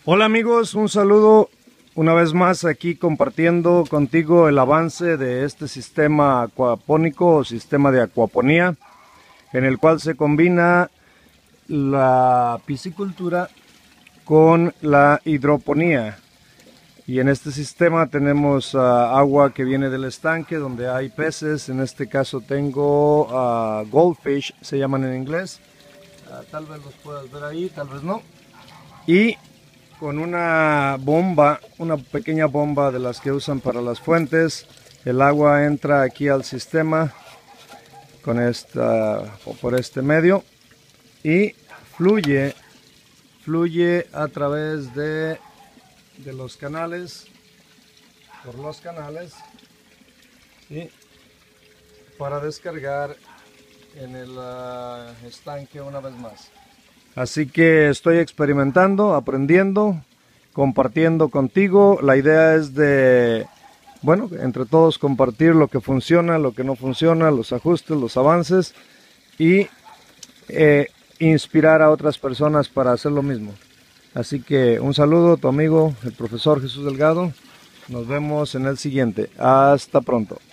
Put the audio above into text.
Hola amigos, un saludo una vez más aquí compartiendo contigo el avance de este sistema acuapónico o sistema de acuaponía, en el cual se combina la piscicultura con la hidroponía. Y en este sistema tenemos agua que viene del estanque donde hay peces. En este caso tengo goldfish, se llaman en inglés. Tal vez los puedas ver ahí, tal vez no. Y con una bomba, una pequeña bomba de las que usan para las fuentes, el agua entra aquí al sistema con por este medio y fluye a través de los canales, por los canales, ¿sí? Para descargar en el estanque una vez más. Así que estoy experimentando, aprendiendo, compartiendo contigo. La idea es de, bueno, entre todos compartir lo que funciona, lo que no funciona, los ajustes, los avances y inspirar a otras personas para hacer lo mismo. Así que un saludo, tu amigo, el profesor Jesús Delgado. Nos vemos en el siguiente. Hasta pronto.